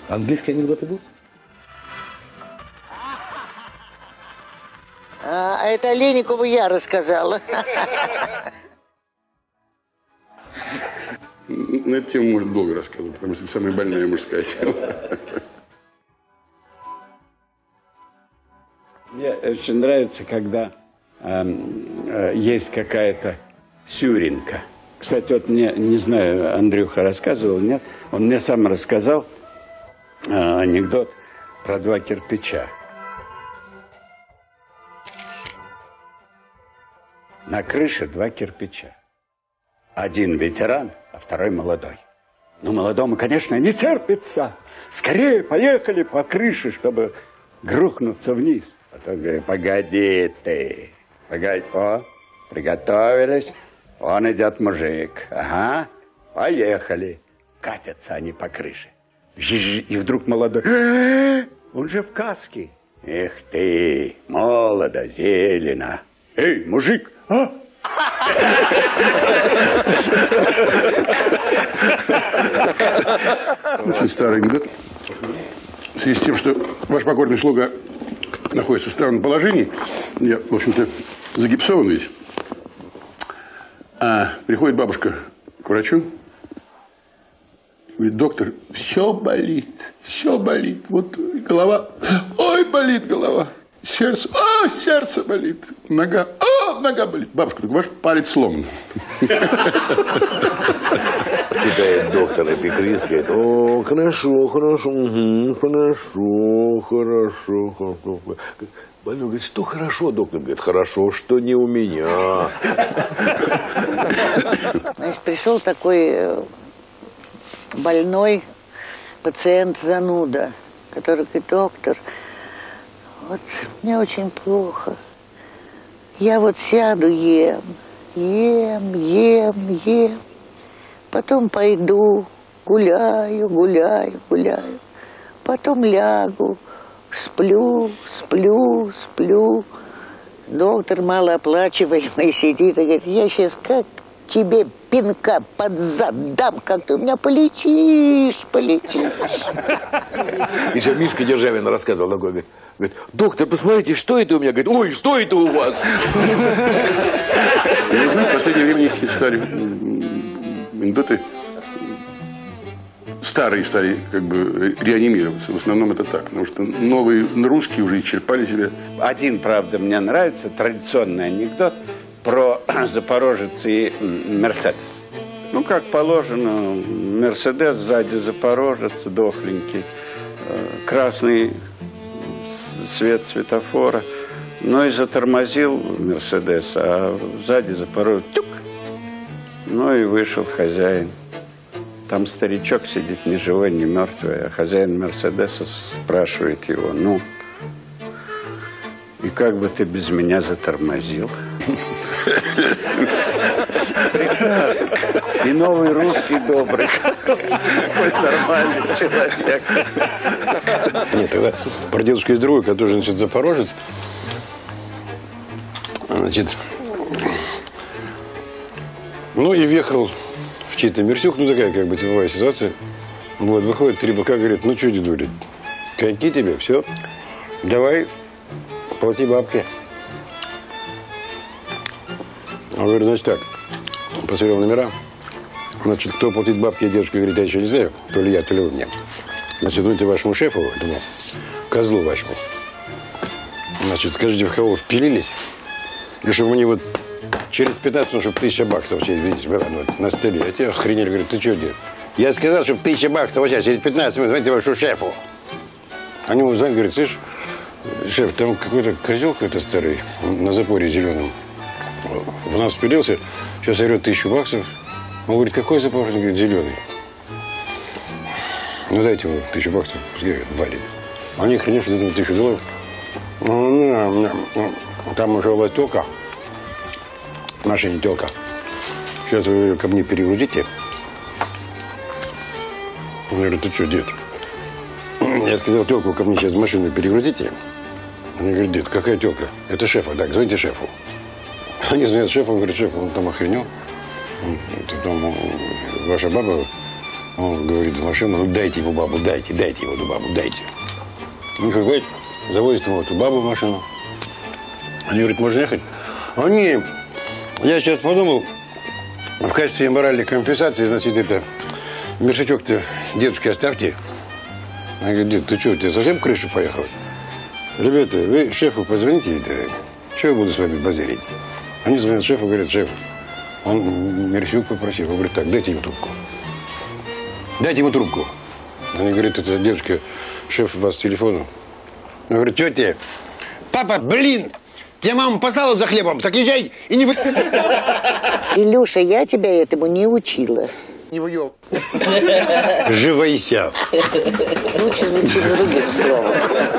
Английские анекдоты будут? А это Олейникову я рассказала. На эту тему можно долго рассказывать, потому что это самая больная мужская тема. Мне очень нравится, когда есть какая-то сюринка. Кстати, вот мне, не знаю, Андрюха рассказывал, нет? Он мне сам рассказал анекдот про 2 кирпича. На крыше 2 кирпича. Один ветеран, а второй молодой. Ну, молодому, конечно, не терпится. Скорее поехали по крыше, чтобы грохнуться вниз. А тот говорит, погоди ты. Погоди. О, приготовились. Вон идет мужик. Ага, поехали. Катятся они по крыше. И вдруг молодой. Он же в каске. Эх ты, молодо, зелено. Эй, мужик, а? Очень старый анекдот. В связи с тем, что ваш покорный слуга находится в странном положении, я, в общем-то, загипсован весь. А приходит бабушка к врачу. Говорит, доктор, все болит. Вот голова, ой, болит голова. Сердце, сердце болит. Нога, нога болит. Бабушка, ваш палец сломан. Читает доктор Эпикриз, говорит, о, хорошо. Больной говорит, что хорошо, доктор говорит, хорошо, что не у меня. Значит, пришел такой больной пациент-зануда, который говорит, доктор, вот мне очень плохо. Я вот сяду, ем. Потом пойду, гуляю. Потом лягу, сплю. Доктор малооплачиваемый сидит и говорит, я сейчас как тебе пинка под зад дам, как ты у меня полетишь. Еще Мишка Державин рассказывал такой, говорит, доктор, посмотрите, что это у меня? Говорит, ой, что это у вас? Я не знаю, в последнее время их стали анекдоты старые стали как бы реанимироваться. В основном это так, потому что новые русские уже исчерпали себя. Один, правда, мне нравится, традиционный анекдот про Запорожец и Мерседес. Ну, как положено, Мерседес сзади Запорожец, дохленький, красный свет светофора. Ну и затормозил Мерседес, а сзади Запорожец, тюк! Ну и вышел хозяин. Там старичок сидит, ни живой, ни мертвый, а хозяин Мерседеса спрашивает его, ну, и как бы ты без меня затормозил? Прекрасно. И новый русский добрый. Какой нормальный человек. Нет, тогда про дедушку из другой, который, значит, запорожец. Значит, ну и въехал в чей-то Мерсюк, ну такая как бы типовая ситуация. Вот, выходит 3 быка, говорит, ну что, дедуля, коньки тебе, все, давай, плати бабки. Он говорит, значит так, посмотрел номера, значит, кто платит бабки, дедушка говорит, я еще не знаю, то ли я, то ли вы мне. Значит, звоните вашему шефу, думаю, козлу вашему. Значит, скажите, в кого впилились, и чтобы мне вот через 15 минут, чтобы 1000 баксов здесь была вот, на столе. А те охренели, говорят, ты что, дед? Я сказал, чтобы 1000 баксов вот сейчас, через 15 минут, звоните вашему шефу. Они ему звонят, говорят, слышь, шеф, там какой-то козел какой-то старый на запоре зеленом в нас впилился, сейчас орет 1000 баксов. Он говорит, какой запор? Он говорит, зеленый. Ну, дайте ему 1000 баксов, пускай валит. Они, конечно, дадут 1000 долларов. Там уже у вас телка, в машине телка. Сейчас вы ее ко мне перегрузите. Он говорит, ты что, дед? Я сказал, телку ко мне сейчас в машину перегрузите. Он говорит, дед, какая телка? Это шефа, так, звоните шефу. Они звонят шефу, он говорит, шеф, он там охренел. Там ваша баба Он говорит в машину, ну дайте ему бабу, дайте ему эту бабу, дайте. Ну, говорит, завозит ему эту бабу в машину. Они говорят, можно ехать? А не, я сейчас подумал, в качестве моральной компенсации, значит, это, мешочок-то дедушке оставьте. Она говорит, дед, ты что, у тебя совсем крыша поехала? Ребята, вы шефу позвоните, это, что я буду с вами базарить? Они звонят шефу, говорят, шеф, он мерсюк попросил. Он говорит, так, дайте ему трубку. Дайте ему трубку. Они говорят, это девушка, шеф, у вас телефону. Он говорит, тетя, папа, блин, тебя мама послала за хлебом, так езжай и не... Илюша, я тебя этому не учила. Не выел. Живайся. Лучше звучит другим словом.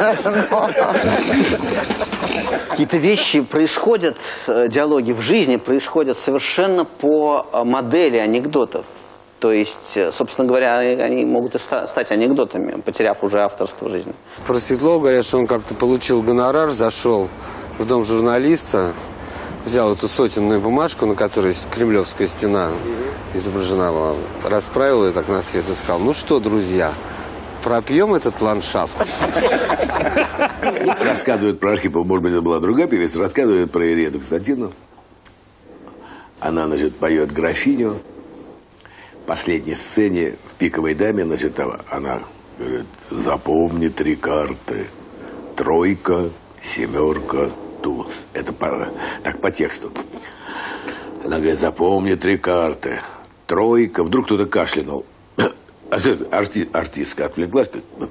Какие-то вещи происходят, диалоги в жизни происходят совершенно по модели анекдотов. То есть, собственно говоря, они могут и стать анекдотами, потеряв уже авторство жизни. Про Светлова говорят, что он как-то получил гонорар, зашел в дом журналиста, взял эту сотенную бумажку, на которой кремлевская стена изображена была, расправил ее так на свет и сказал, ну что, друзья, пропьем этот ландшафт. Рассказывают про Архипова, может быть, это была другая певица, рассказывают про Ирену Константину. Она, значит, поет графиню. В последней сцене в «Пиковой даме», значит, она говорит, запомни 3 карты. 3, 7, туз. Это так по тексту. Она говорит, запомни 3 карты. 3, вдруг кто-то кашлянул. Артистка отвлеклась.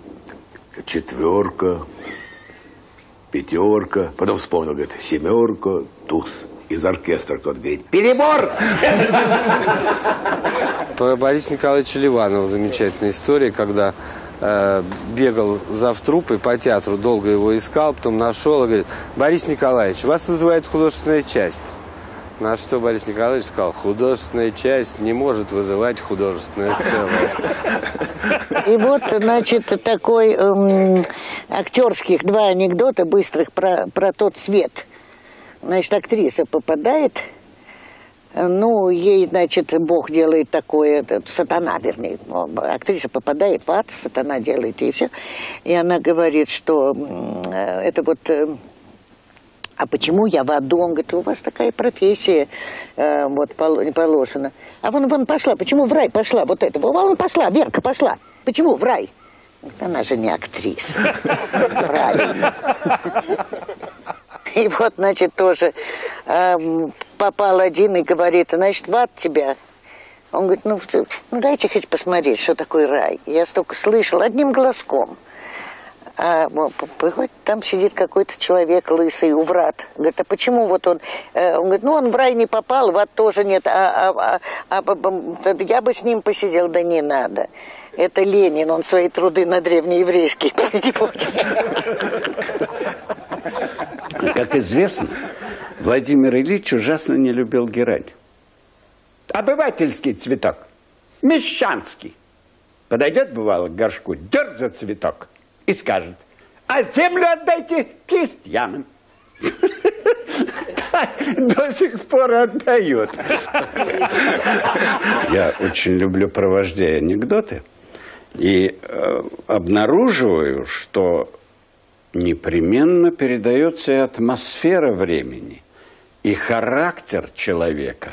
4, 5, потом вспомнил, говорит, 7, туз. Из оркестра кто-то говорит, перебор! Про Бориса Николаевича Ливанова замечательная история, когда бегал завтруппой по театру, долго его искал, потом нашел и говорит, Борис Николаевич, вас вызывает художественная часть. На что Борис Николаевич сказал, художественная часть не может вызывать художественное целое. И вот, значит, такой актерских 2 анекдота быстрых про тот свет. Значит, актриса попадает, ну, ей, значит, Бог делает такое, сатана, вернее, актриса попадает в ад, сатана делает ей все, и она говорит, что это вот, а почему я в аду? Он говорит, у вас такая профессия, вот, не положена. А вон пошла, почему в рай пошла, вот это, вон пошла, Верка пошла, почему в рай? Она же не актриса, правильно. И вот, значит, тоже попал один и говорит, значит, в ад тебя. Он говорит, ну дайте хоть посмотреть, что такое рай. Я столько слышал одним глазком. А приходит, там сидит какой-то человек лысый у врат. Говорит, а почему вот он? Он говорит, ну он в рай не попал, в ад тоже нет. Я бы с ним посидел, да не надо. Это Ленин, он свои труды на древнееврейский переводит. Как известно, Владимир Ильич ужасно не любил герань. Обывательский цветок, мещанский. Подойдет, бывало, к горшку, дерг за цветок и скажет, а землю отдайте крестьянам. До сих пор отдают. Я очень люблю провождение анекдоты и обнаруживаю, что непременно передается и атмосфера времени, и характер человека.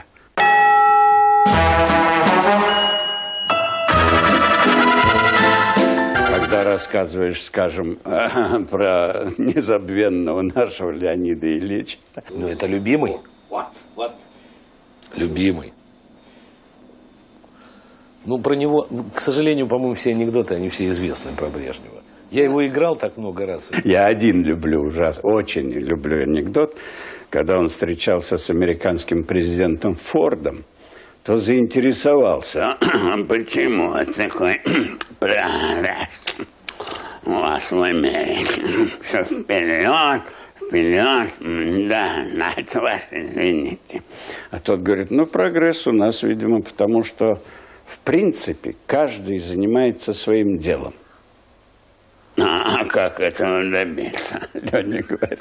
Когда рассказываешь, скажем, про незабвенного нашего Леонида Ильича. Ну, это любимый. Вот. Любимый. Ну, про него, к сожалению, по-моему, все анекдоты, они все известны про Брежнева. Я его играл так много раз. Я один люблю ужасно, очень люблю анекдот. Когда он встречался с американским президентом Фордом, то заинтересовался, почему такой прогресс у вас в Америке. Все вперед, да, это вас извините. А тот говорит, ну, прогресс у нас, видимо, потому что, в принципе, каждый занимается своим делом. А как этого добиться? Люди говорят,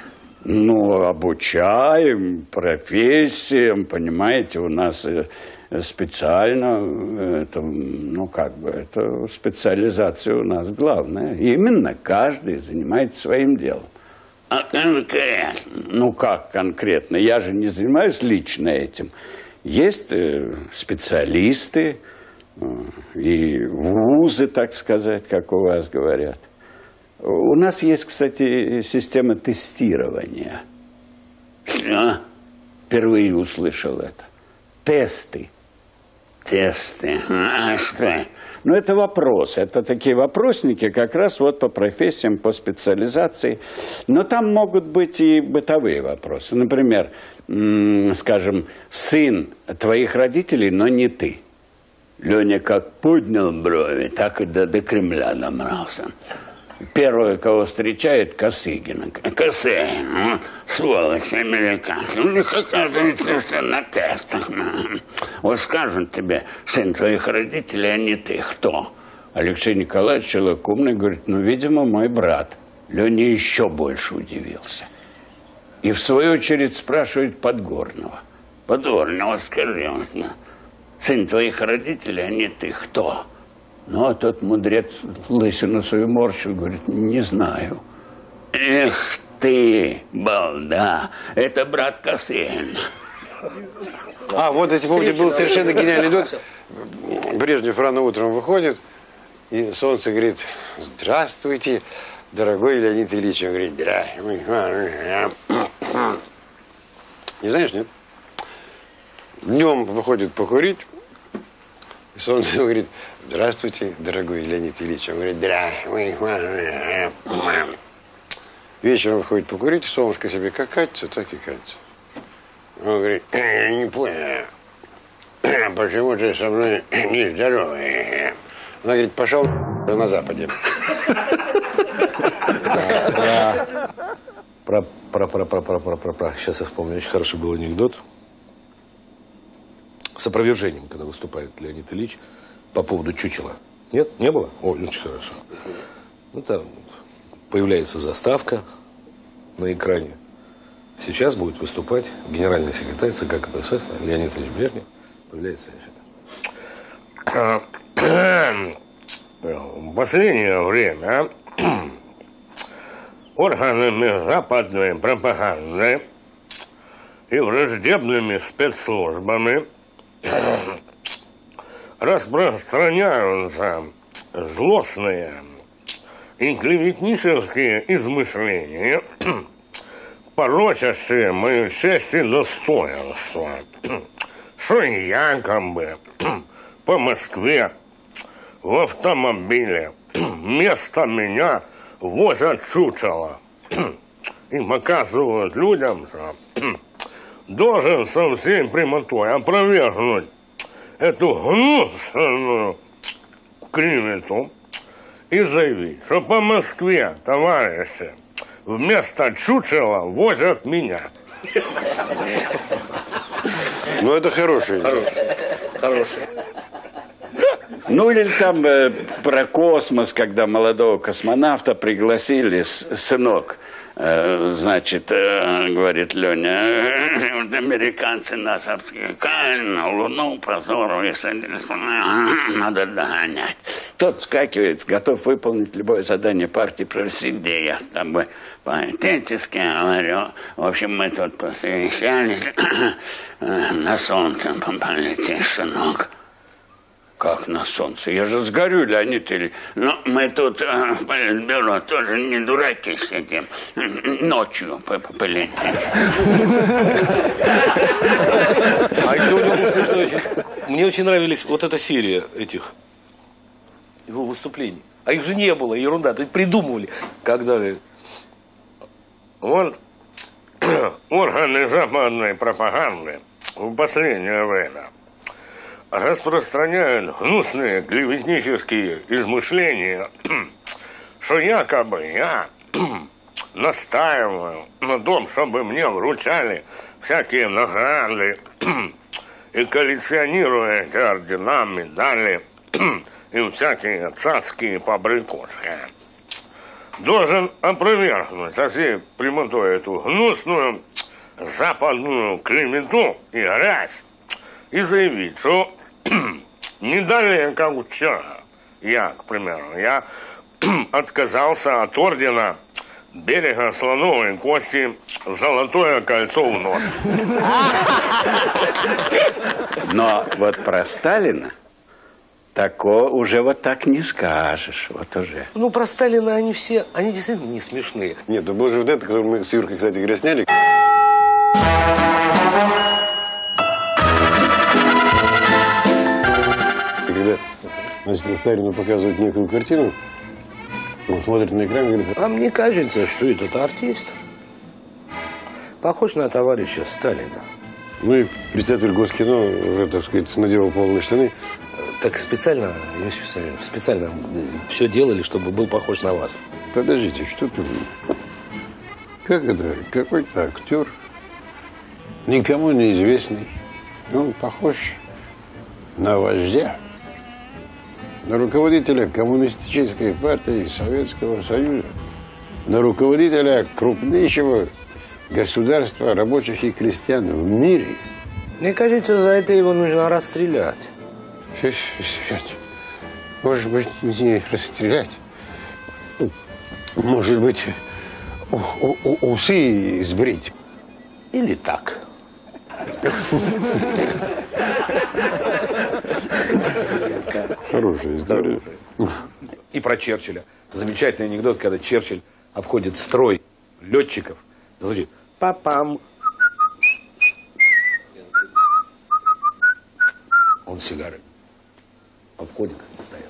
ну, обучаем профессиям, понимаете, у нас специально, это, ну как бы, это специализация у нас главная. И именно каждый занимается своим делом. А конкретно? Ну как конкретно? Я же не занимаюсь лично этим. Есть специалисты и вузы, так сказать, как у вас говорят. У нас есть, кстати, система тестирования. Что? Впервые услышал это. Тесты. Тесты. А что? Ну, это вопрос. Это такие вопросники как раз вот по профессиям, по специализации. Но там могут быть и бытовые вопросы. Например, скажем, сын твоих родителей, но не ты. Леня как поднял брови, так и до Кремля добрался. Первое, кого встречает, Косыгина. Косыгин, сволочь американцы. У них, оказывается, все на тестах. Вот скажут тебе, сын твоих родителей, а не ты. Кто? Алексей Николаевич, человек умный, говорит, ну, видимо, мой брат. Леня еще больше удивился. И в свою очередь спрашивает Подгорного. Подгорного, скажи, сын твоих родителей, а не ты. Кто? Ну, а тот мудрец лысину свою морщил, говорит, не знаю. Эх ты, балда, это брат Косыгин. А, вот, если помните, был совершенно гениальный анекдот. Брежнев рано утром выходит, и солнце говорит, здравствуйте, дорогой Леонид Ильич. Он говорит, здравствуй. Не знаешь, нет? Днем выходит покурить, и солнце говорит, здравствуйте, дорогой Леонид Ильич. Он говорит, здравствуй. Вечером выходит покурить, и солнышко себе как катится, так и катится. Он говорит, я не понял, почему ты со мной не здоровый? Она говорит, пошел на Западе. Сейчас я вспомню, очень хороший был анекдот. С опровержением, когда выступает Леонид Ильич по поводу чучела. Нет? Не было? О, очень хорошо. Ну, там появляется заставка на экране. Сейчас будет выступать генеральный секретарь ЦК КПСС Леонид Ильич Брежнев. Появляется. В последнее время органами западной пропаганды и враждебными спецслужбами распространяются злостные и клеветнические измышления, порочащие мою честь и достоинство, что якобы по Москве в автомобиле вместо меня возят чучело и показывают людям, что должен со всей прямотой опровергнуть эту гнусную клевету и заявить, что по Москве, товарищи, вместо чучела возят меня. Ну, это хороший. Хороший. Ну, или там про космос, когда молодого космонавта пригласили, сынок, значит, говорит Леня, вот американцы нас обскакали на Луну, прозору и садились, надо догонять. Тот вскакивает, готов выполнить любое задание партии, просиди, я с тобой поэтически говорю. В общем, мы тут посовещались, на солнце полетишь, сынок. Как на солнце? Я же сгорю, Леонид Ильич. Но мы тут в политбюро тоже не дураки сидим. Ночью полетим. А сегодня был смешной очень. Мне очень нравились вот эта серия этих его выступлений. А их же не было, ерунда. То есть придумывали. Когда вот органы западной пропаганды в последнее время распространяют гнусные клеветнические измышления, что якобы я настаиваю на том, чтобы мне вручали всякие награды и коллекционирую эти ордена, медали и всякие царские побрякушки. Должен опровергнуть со всей прямотой эту гнусную западную клевету и грязь и заявить, что не далее, как вчера, я, к примеру, я отказался от ордена Берега слоновой кости, золотое кольцо в нос. Но вот про Сталина такого уже вот так не скажешь. Вот уже. Ну, про Сталина они все, они действительно не смешные. Нет, ну был же вот это, который мы с Юркой, кстати говоря, сняли. И когда, значит, Сталину показывают некую картину, он смотрит на экран и говорит: А мне кажется, что этот артист похож на товарища Сталина. ну и председатель Госкино уже, так сказать, наделал полные штаны. Так специально, Иосиф Виссарионович, специально все делали, чтобы был похож на вас. Подождите, что ты... Как это? Какой-то актер, никому неизвестный. Он похож на вождя, на руководителя коммунистической партии Советского Союза, на руководителя крупнейшего государства рабочих и крестьян в мире. Мне кажется, за это его нужно расстрелять. Может быть, не расстрелять. Может быть, усы сбрить. Или так. Хорошая история. И про Черчилля. Замечательный анекдот, когда Черчилль обходит строй летчиков. Звучит: папам. Он сигары обходит, стоят.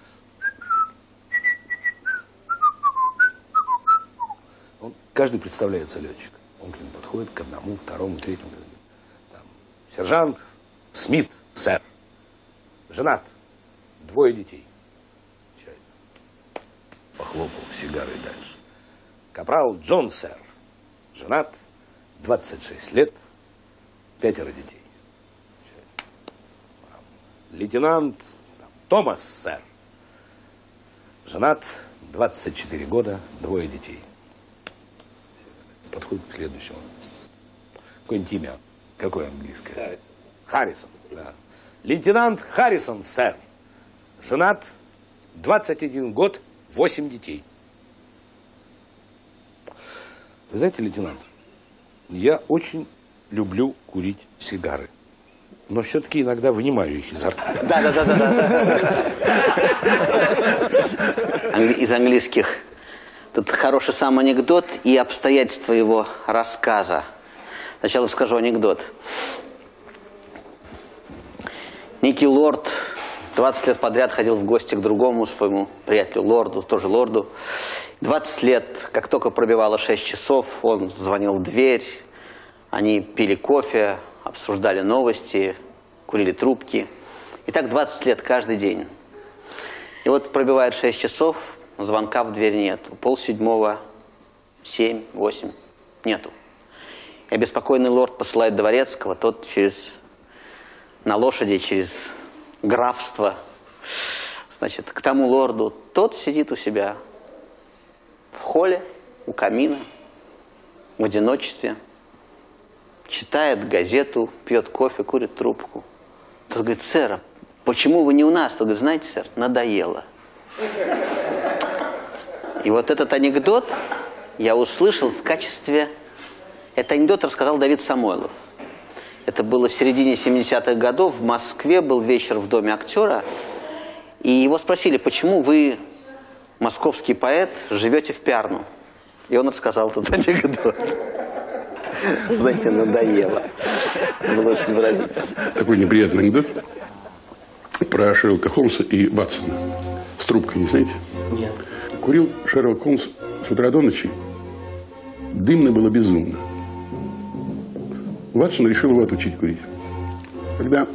Каждый представляется летчик. Он к нему подходит, к одному, второму, третьему. Там, сержант Смит, сэр. Женат. 2 детей. Похлопал сигарой дальше. Капрал Джон, сэр. Женат. 26 лет. 5 детей. Лейтенант Томас, сэр. Женат. 24 года. 2 детей. Подходит к следующему. Какое-нибудь имя? Какое английское? Харрисон. Да. Лейтенант Харрисон, сэр. Женат, 21 год, 8 детей. Вы знаете, лейтенант, я очень люблю курить сигары. Но все-таки иногда вынимаю их изо рта. Да. Из английских. Тут хороший сам анекдот и обстоятельства его рассказа. Сначала скажу анекдот. Некий лорд 20 лет подряд ходил в гости к другому своему приятелю, лорду, тоже лорду. 20 лет, как только пробивало 6 часов, он звонил в дверь, они пили кофе, обсуждали новости, курили трубки. И так 20 лет каждый день. И вот пробивает 6 часов, звонка в дверь нет. 6:30, 7, 8, нету. И обеспокоенный лорд посылает дворецкого, тот на лошади через графство, значит, к тому лорду. Тот сидит у себя в холле, у камина, в одиночестве, читает газету, пьет кофе, курит трубку. Тот говорит: сэр, почему вы не у нас? Тот говорит: знаете, сэр, надоело. И вот этот анекдот я услышал в качестве... Этот анекдот рассказал Давид Самойлов. Это было в середине 70-х годов. В Москве был вечер в Доме актера. И его спросили: почему вы, московский поэт, живете в Пярну? И он рассказал этот анекдот. Знаете, надоело. Было очень выразительно. Такой неприятный анекдот про Шерлока Холмса и Ватсона. С трубкой, не знаете? Нет. Курил Шерлок Холмс с утра до ночи. Дымно было безумно. Ватсон решил его отучить курить. Когда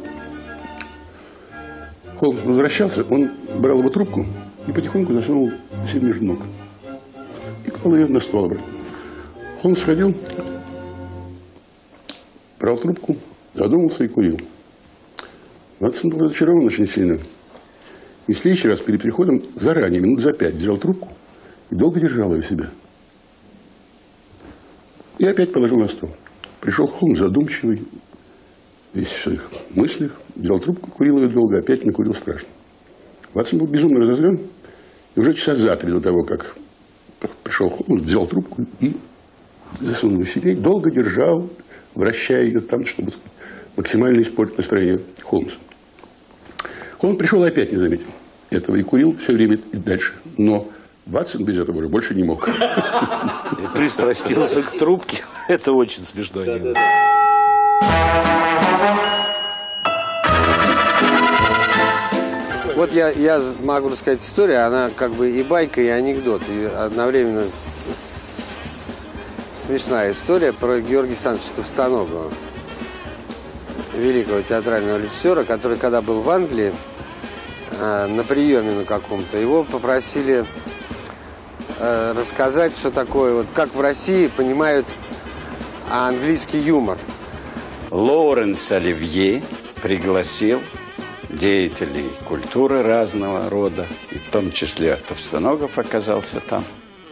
Холмс возвращался, он брал его трубку и потихоньку засунул себе между ног. И клал ее на стол обратно. Холмс ходил, брал трубку, задумался и курил. Ватсон был разочарован очень сильно. И в следующий раз перед переходом заранее, минут за 5, взял трубку и долго держал ее в себя. И опять положил на стол. Пришел Холмс задумчивый, весь в своих мыслях, взял трубку, курил ее долго, опять накурил страшно. Ватсон был безумно разозлен, и уже часа за 3 до того, как пришел Холмс, взял трубку и засунул в себе, долго держал, вращая ее там, чтобы максимально испортить настроение Холмса. Холмс пришел и опять не заметил этого, и курил все время и дальше. Но Ватсон без этого уже больше не мог. И пристрастился к трубке. Это очень смешно. Вот я могу рассказать историю, она как бы и байка, и анекдот, и одновременно смешная история про Георгия Александровича Товстоногова, великого театрального режиссера, который, когда был в Англии, на приеме на каком-то, его попросили рассказать, что такое, вот как в России понимают английский юмор. Лоуренс Оливье пригласил деятелей культуры разного рода, и в том числе Товстоногов оказался там,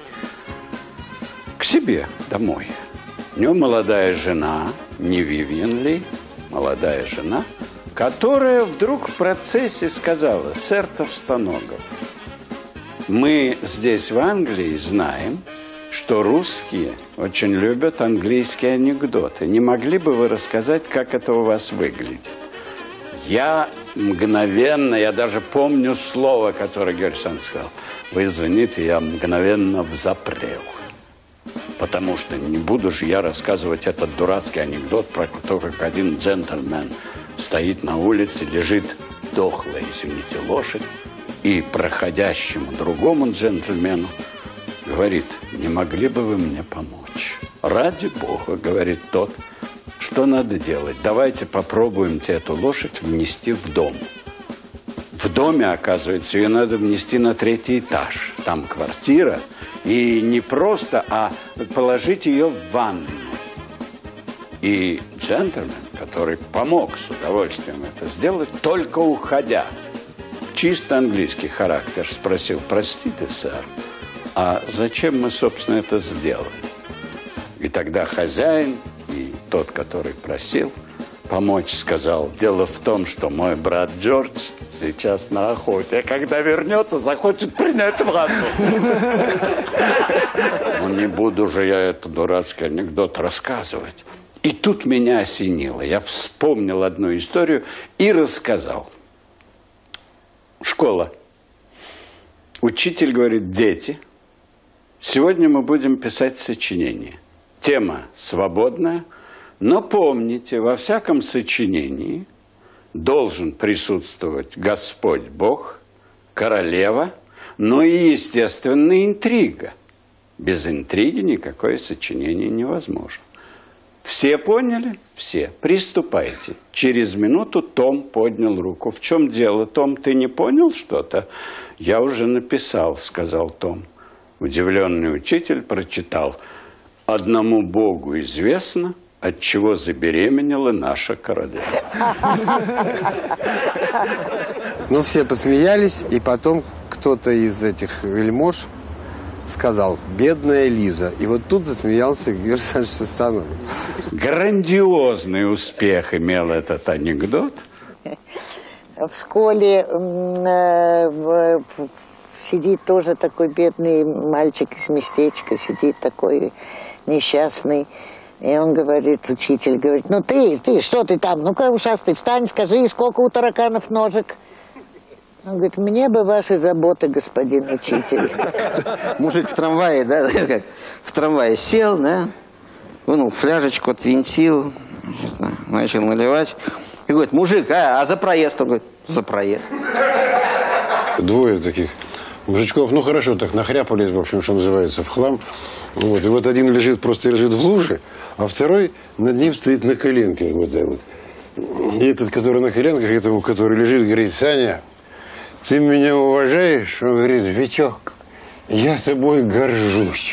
к себе домой. У него молодая жена, не Вивиан Ли, молодая жена, которая вдруг в процессе сказала: «Сэр Товстоногов, мы здесь в Англии знаем, что русские очень любят английские анекдоты. Не могли бы вы рассказать, как это у вас выглядит?» Я мгновенно, я даже помню слово, которое Георгий Александрович сказал: «Вы извините, я мгновенно взапрел. Потому что не буду же я рассказывать этот дурацкий анекдот про то, как один джентльмен стоит на улице, лежит дохлая, извините, лошадь, и проходящему другому джентльмену говорит: не могли бы вы мне помочь?» «Ради Бога, — говорит тот, — что надо делать? Давайте попробуем эту лошадь внести в дом». В доме, оказывается, ее надо внести на 3-й этаж. Там квартира. И не просто, а положить ее в ванну. И джентльмен, который помог с удовольствием это сделать, только уходя, чисто английский характер, спросил: «Простите, сэр, а зачем мы, собственно, это сделали?» И тогда хозяин и тот, который просил помочь, сказал: «Дело в том, что мой брат Джордж сейчас на охоте, а когда вернется, захочет принять ванну». Ну, не буду же я этот дурацкий анекдот рассказывать. И тут меня осенило. Я вспомнил одну историю и рассказал. Школа. Учитель говорит: «Дети, сегодня мы будем писать сочинение. Тема свободная, но помните, во всяком сочинении должен присутствовать Господь Бог, королева, но и, естественно, интрига. Без интриги никакое сочинение невозможно». Все поняли? Все. Приступайте. Через минуту Том поднял руку. «В чем дело, Том, ты не понял что-то?» «Я уже написал», — сказал Том. Удивленный учитель прочитал: «Одному Богу известно, от чего забеременела наша королева». Ну, все посмеялись, и потом кто-то из этих вельмож сказал: «Бедная Лиза». И вот тут засмеялся Георгий Александрович Товстоногов. Грандиозный успех имел этот анекдот. В школе сидит тоже такой бедный мальчик из местечка, сидит такой несчастный. И он говорит, учитель говорит: «Ну ты, что ты там? Ну-ка, ушастый, встань, скажи, сколько у тараканов ножек?» Он говорит: «Мне бы ваши заботы, господин учитель». Мужик в трамвае, да, в трамвае сел, да, вынул фляжечку, отвинтил, начал наливать. И говорит: «Мужик, а за проезд?» Он говорит: «За проезд». Двое таких мужичков, ну хорошо, так нахряпались, в общем, что называется, в хлам. Вот. И вот один лежит, просто лежит в луже, а второй над ним стоит на коленках. Вот так вот. И этот, который на коленках, этому, который лежит, говорит: «Саня, ты меня уважаешь?» Он говорит: «Витек, я тобой горжусь».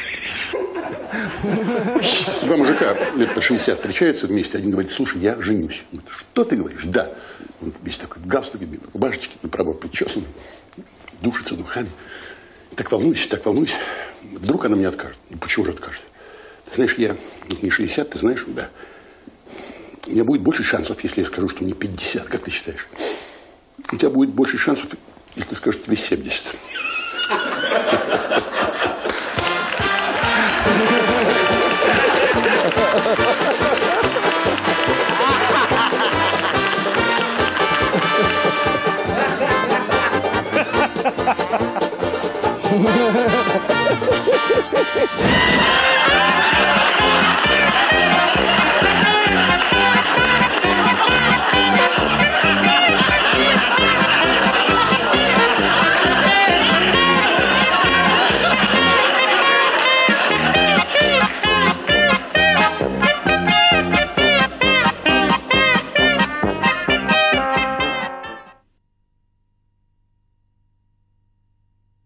Два мужика лет по 60 встречаются вместе. Один говорит: «Слушай, я женюсь». Он говорит: «Что ты говоришь?» «Да». Он весь такой в галстуке, в рубашечке, на пробор причесанный, душится духами. Так волнуюсь, так волнуюсь. Вдруг она мне откажет. Ну, почему же откажет? Ты знаешь, я, не 60, ты знаешь, да. у меня будет больше шансов, если я скажу, что мне 50, как ты считаешь? У тебя будет больше шансов, если ты скажешь, тебе 70. Ha ha ha ha!